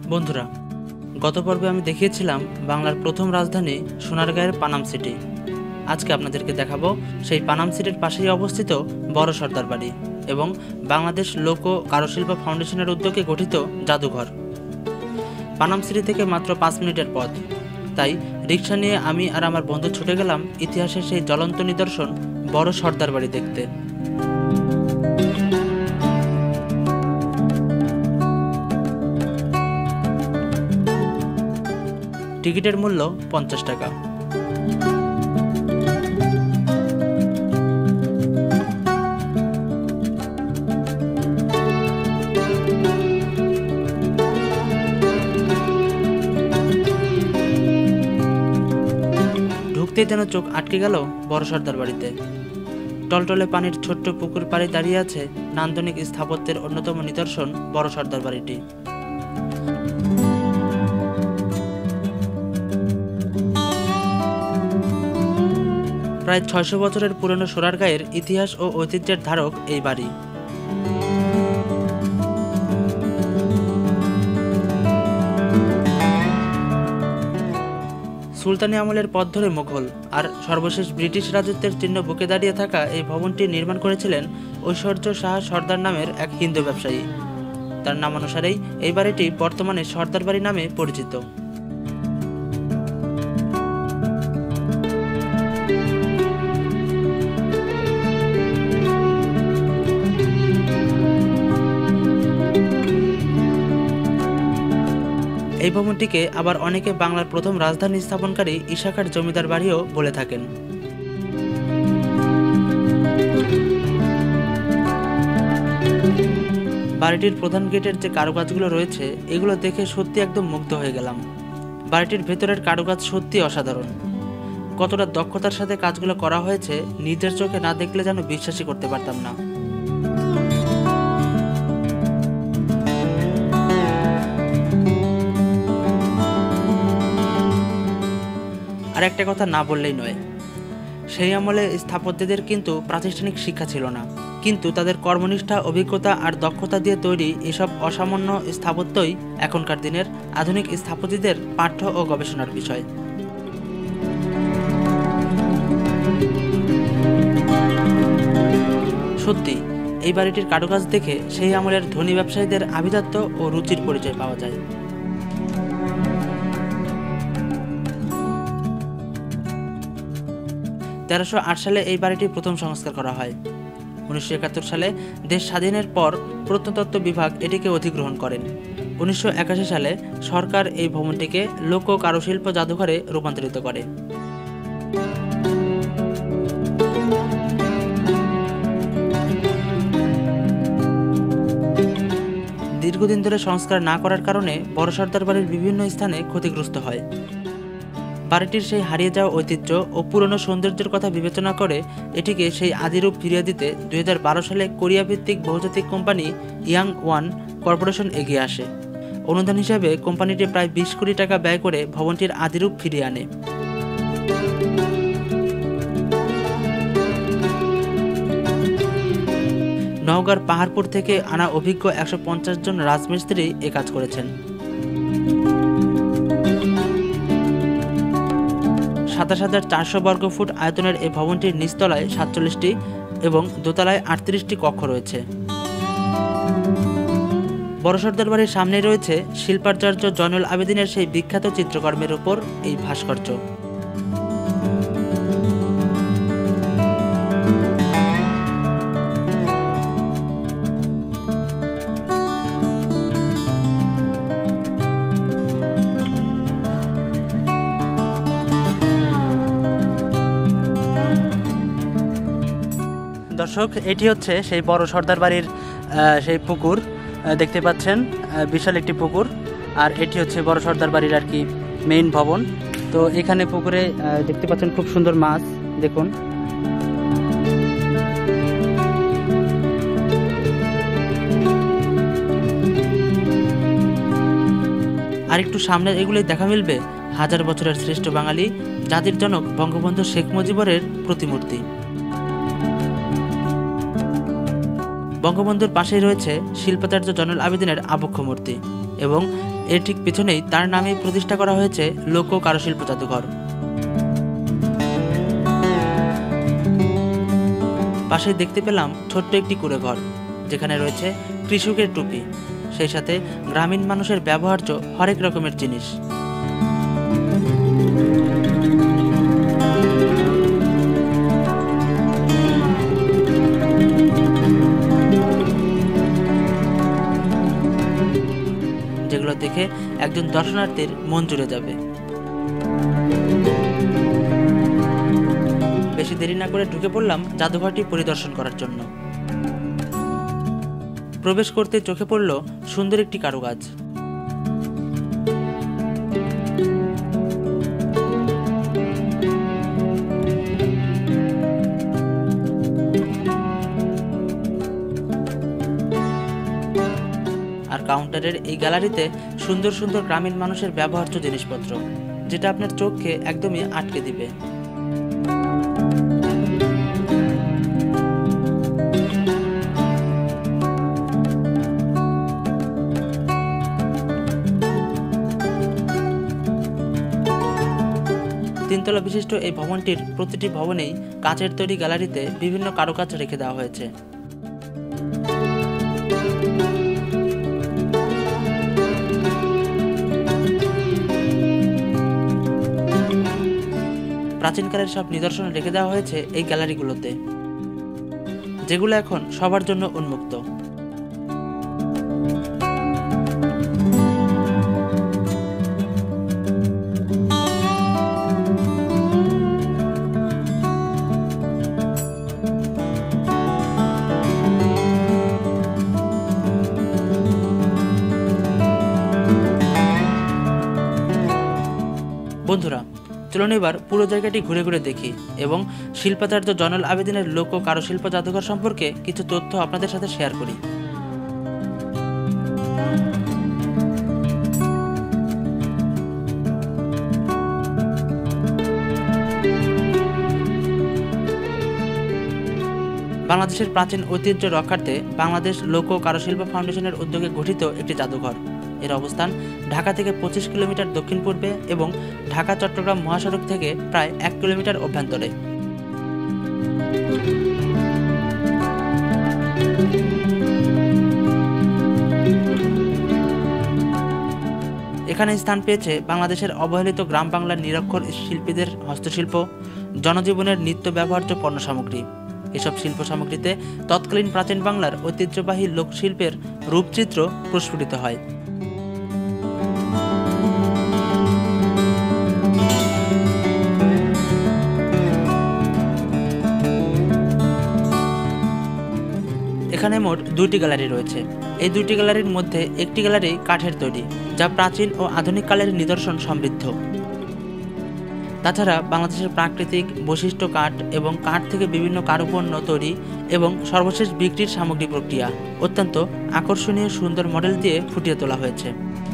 বন্ধুরা, গত পর্বে আমি দেখিয়েছিলাম বাংলার প্রথম রাজধানী সোনারগাঁয়ের পানাম সিটি। আজকে আপনাদেরকে দেখাবো সেই পানাম সিটির পাশেই অবস্থিত বড় সর্দার বাড়ি এবং বাংলাদেশ লোক ও কারুশিল্প ফাউন্ডেশনের উদ্যোগে গঠিত জাদুঘর। পানাম সিটি থেকে মাত্র 5 মিনিটের পথ, তাই রিক্সা নিয়ে আমি আর আমার বন্ধু ছুটে গেলাম ইতিহাসের সেই জ্বলন্ত নিদর্শন বড় সর্দার বাড়ি দেখতে। টিকিটের মূল্য 50 টাকা। ঢুকতেই যেন চোখ আটকে গেল বড় সর্দার বাড়িতে। টলটলে পানির ছোট্ট পুকুর পাড়ে দাঁড়িয়ে আছে নান্দনিক স্থাপত্যের অন্যতম নিদর্শন বড় সর্দার বাড়িটি। প্রায় 600 বছরের পুরনো সোনারগাঁয়ের ইতিহাস ও ঐতিহ্যের ধারক এই বাড়ি। সুলতানি আমলের পথ ধরে মুঘল আর সর্বশেষ ব্রিটিশ রাজত্বের চিহ্ন বুকে দাঁড়িয়ে থাকা এই ভবনটি নির্মাণ করেছিলেন ঐশ্বর্য শাহ সর্দার নামের এক হিন্দু ব্যবসায়ী। তার নামানুসারেই এই বাড়িটি বর্তমানে সর্দার বাড়ি নামে পরিচিত। এই ভবনটিকে আবার অনেকে বাংলার প্রথম রাজধানী স্থাপনকারী ইশাখার জমিদার বাড়িও বলে থাকেন। বাড়িটির প্রধান গেটের যে কারুকাজগুলো রয়েছে এগুলো দেখে সত্যি একদম মুগ্ধ হয়ে গেলাম। বাড়িটির ভেতরের কারুকাজ সত্যি অসাধারণ। কতটা দক্ষতার সাথে কাজগুলো করা হয়েছে নিজের চোখে না দেখলে যেন বিশ্বাসই করতে পারতাম না। আর একটা কথা না বললেই নয়, সেই আমলে স্থাপত্যদের কিন্তু প্রাতিষ্ঠানিক শিক্ষা ছিল না, কিন্তু তাদের কর্মনিষ্ঠা, অভিজ্ঞতা আর দক্ষতা দিয়ে তৈরি এসব অসামান্য স্থাপত্যই এখনকার দিনের আধুনিক স্থপতিদের পাঠ্য ও গবেষণার বিষয়। সত্যি এই বাড়িটির কারুকাজ দেখে সেই আমলের ধনী ব্যবসায়ীদের আভিজাত্য ও রুচির পরিচয় পাওয়া যায়। তেরোশো 8 সালে এই বাড়িটি প্রথম সংস্কার করা হয়। 1971 সালে দেশ স্বাধীনের পর প্রত্নতত্ত্ব বিভাগ এটিকে অধিগ্রহণ করেন। 1981 সালে সরকার এই ভবনটিকে লোক ও কারুশিল্প জাদুঘরে রূপান্তরিত করে। দীর্ঘদিন ধরে সংস্কার না করার কারণে বড় সর্দার বাড়ির বিভিন্ন স্থানে ক্ষতিগ্রস্ত হয়। বাড়িটির সেই হারিয়ে যাওয়া ঐতিহ্য ও পুরনো সৌন্দর্যের কথা বিবেচনা করে এটিকে সেই আদিরূপ ফিরিয়ে দিতে 2012 সালে কোরিয়া ভিত্তিক বহুজাতিক কোম্পানি ইয়াং ওয়ান কর্পোরেশন এগিয়ে আসে। অনুদান হিসাবে কোম্পানিটি প্রায় 20 কোটি টাকা ব্যয় করে ভবনটির আদিরূপ ফিরিয়ে আনে। নওগাঁর পাহাড়পুর থেকে আনা অভিজ্ঞ 150 জন রাজমিস্ত্রি এ কাজ করেছেন। 27,400 বর্গফুট আয়তনের এই ভবনটির নিচতলায় 47টি এবং দোতলায় 38টি কক্ষ রয়েছে। বড় সর্দার বাড়ির সামনে রয়েছে শিল্পাচার্য জয়নুল আবেদিনের সেই বিখ্যাত চিত্রকর্মের উপর এই ভাস্কর্য। দর্শক, এটি হচ্ছে সেই বড় সর্দার বাড়ির সেই পুকুর, দেখতে পাচ্ছেন বিশাল একটি পুকুর। আর এটি হচ্ছে বড় সর্দার বাড়ির আর কি মেইন ভবন। তো এখানে পুকুরে দেখতে পাচ্ছেন খুব সুন্দর মাছ, দেখুন। আর একটু সামনে এগুলোই দেখা মিলবে 1000 বছরের শ্রেষ্ঠ বাঙালি জাতির জনক বঙ্গবন্ধু শেখ মুজিবুরের প্রতিমূর্তি। বঙ্গবন্ধুর পাশেই রয়েছে শিল্পাচার্য জয়নুল আবেদিনের আবক্ষ মূর্তি এবং এর ঠিক পেছনেই তার নামেই প্রতিষ্ঠা করা হয়েছে লোক কারুশিল্প জাদুঘর। পাশে দেখতে পেলাম ছোট্ট একটি কুঁড়ে ঘর, যেখানে রয়েছে কৃষকের টুপি, সেই সাথে গ্রামীণ মানুষের ব্যবহার্য হরেক রকমের জিনিস। যেগুলো দেখে একজন দর্শনার্থীর মন জুড়ে যাবে। বেশি দেরি না করে ঢুকে পড়লাম জাদুঘরটি পরিদর্শন করার জন্য। প্রবেশ করতে চোখে পড়ল সুন্দর একটি কারুকাজ। আর কাউন্টারের এই গ্যালারিতে সুন্দর সুন্দর গ্রামীণ মানুষের ব্যবহার্য জিনিসপত্র, যেটা আপনার চোখকে একদমই আটকে দিবে। তিনতলা বিশিষ্ট এই ভবনটির প্রতিটি ভবনেই কাচের তৈরি গ্যালারিতে বিভিন্ন কারুকাজ রেখে দেওয়া হয়েছে। প্রাচীনকালের সব নিদর্শন রেখে দেওয়া হয়েছে এই গ্যালারিগুলোতে, যেগুলো এখন সবার জন্য উন্মুক্ত। বন্ধুরা, চলুন এবার পুরো জায়গাটি ঘুরে ঘুরে দেখি এবং শিল্পাচার্য জয়নুল আবেদিনের লোক ও কারুশিল্প জাদুঘর সম্পর্কে কিছু তথ্য আপনাদের সাথে শেয়ার করি। বাংলাদেশের প্রাচীন ঐতিহ্য রক্ষার্থে বাংলাদেশ লোক ও কারুশিল্প ফাউন্ডেশনের উদ্যোগে গঠিত একটি জাদুঘর। এর অবস্থান ঢাকা থেকে 25 কিলোমিটার দক্ষিণ পূর্বে এবং ঢাকা চট্টগ্রাম মহাসড়ক থেকে প্রায় 1 কিলোমিটার অভ্যন্তরে। এখানে স্থান পেয়েছে বাংলাদেশের অবহেলিত গ্রাম বাংলার নিরক্ষর শিল্পীদের হস্তশিল্প, জনজীবনের নিত্য ব্যবহার্য পণ্য সামগ্রী। এসব শিল্প সামগ্রীতে তৎকালীন প্রাচীন বাংলার ঐতিহ্যবাহী লোকশিল্পের রূপচিত্র প্রস্ফুটিত হয়। এখানে মোট 2টি গ্যালারি রয়েছে। এই 2টি গ্যালারির মধ্যে একটি গ্যালারি কাঠের তৈরি, যা প্রাচীন ও আধুনিক কালের নিদর্শন সমৃদ্ধ। তাছাড়া বাংলাদেশের প্রাকৃতিক বৈশিষ্ট্য কাঠ এবং কাঠ থেকে বিভিন্ন কারুপণ্য তৈরি এবং সর্বশেষ বিক্রির সামগ্রী প্রক্রিয়া অত্যন্ত আকর্ষণীয় সুন্দর মডেল দিয়ে ফুটিয়ে তোলা হয়েছে।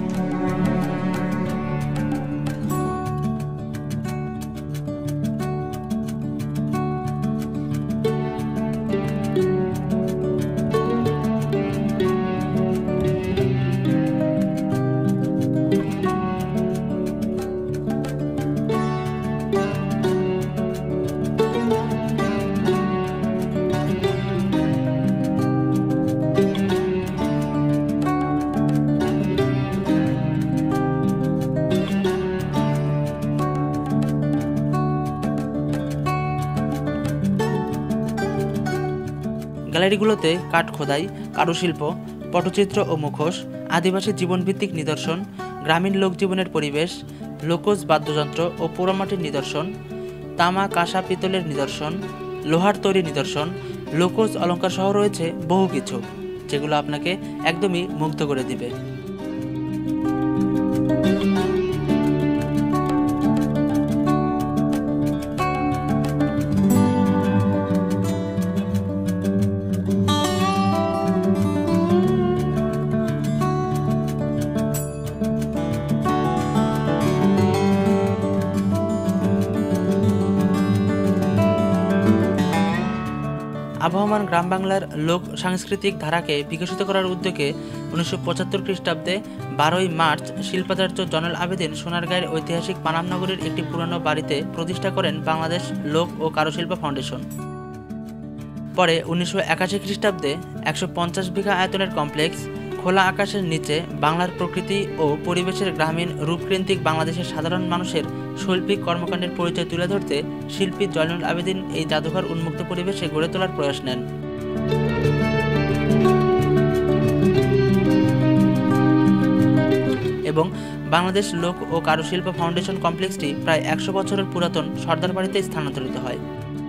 গ্যালারিগুলোতে কাঠ খোদাই, কারুশিল্প, পটচিত্র ও মুখোশ, আদিবাসী জীবনভিত্তিক নিদর্শন, গ্রামীণ লোকজীবনের পরিবেশ, লোকজ বাদ্যযন্ত্র ও পোড়ামাটির নিদর্শন, তামা, কাঁসা, পিতলের নিদর্শন, লোহার তৈরি নিদর্শন, লোকজ অলঙ্কার সহ রয়েছে বহু কিছু, যেগুলো আপনাকে একদমই মুগ্ধ করে দিবে। আবহমান গ্রাম বাংলার লোক সাংস্কৃতিক ধারাকে বিকশিত করার উদ্যোগে 1975 খ্রিস্টাব্দে 12ই মার্চ শিল্পাচার্য জয়নুল আবেদিন সোনারগাঁয়ের ঐতিহাসিক পানাম নগরীর একটি পুরনো বাড়িতে প্রতিষ্ঠা করেন বাংলাদেশ লোক ও কারুশিল্প ফাউন্ডেশন। পরে 1981 খ্রিস্টাব্দে 150 বিঘা আয়তনের কমপ্লেক্স, খোলা আকাশের নিচে বাংলার প্রকৃতি ও পরিবেশের গ্রামীণ রূপকেন্দ্রিক বাংলাদেশের সাধারণ মানুষের শৈল্পিক কর্মকাণ্ডের পরিচয় তুলে ধরতে শিল্পী জয়নুল আবেদিন এই জাদুঘর উন্মুক্ত পরিবেশে গড়ে তোলার প্রয়াস নেন। এবং বাংলাদেশ লোক ও কারুশিল্প ফাউন্ডেশন কমপ্লেক্সটি প্রায় 100 বছরের পুরাতন সর্দার বাড়িতে স্থানান্তরিত হয়।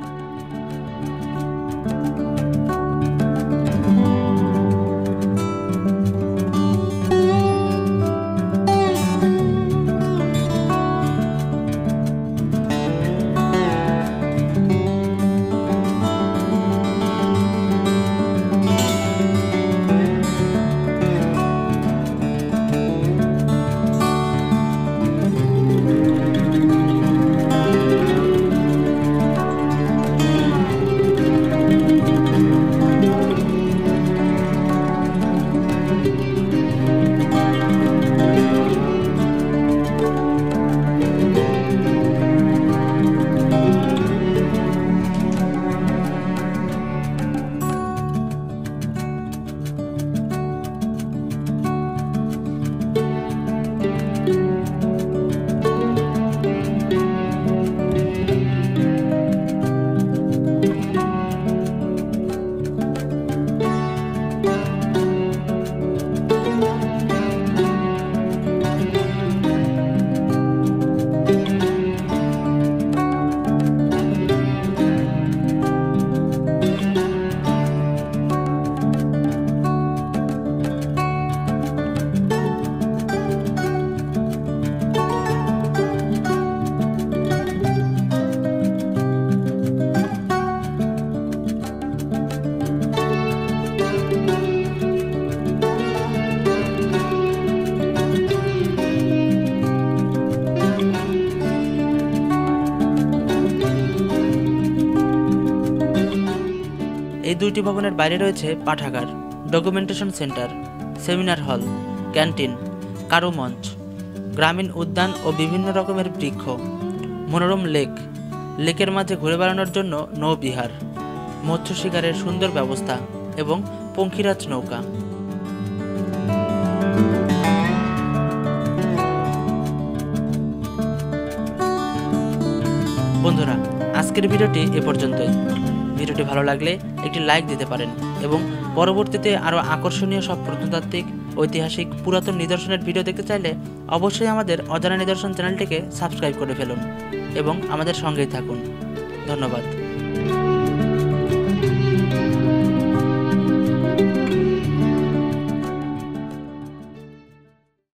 এই দুইটি ভবনের বাইরে রয়েছে পাঠাগার, documentation centre, seminar hall, canteen, কারু মঞ্চ, গ্রামীণ উদ্যান ও বিভিন্ন রকমের বৃক্ষ, মনোরম লেক, লেকের মাঝে ঘুরে বেড়ানোর জন্য নৌবিহার, মৎস্য শিকারের সুন্দর ব্যবস্থা এবং পঙ্খিরাজ নৌকা। বন্ধুরা, আজকের ভিডিওটি এ পর্যন্তই। ভিডিওটি ভালো লাগলে একটি লাইক দিতে পারেন এবং পরবর্তীতে আরও আকর্ষণীয় সব প্রত্নতাত্ত্বিক, ঐতিহাসিক, পুরাতন নিদর্শনের ভিডিও দেখতে চাইলে অবশ্যই আমাদের অজানা নিদর্শন চ্যানেলটিকে সাবস্ক্রাইব করে ফেলুন এবং আমাদের সঙ্গেই থাকুন। ধন্যবাদ।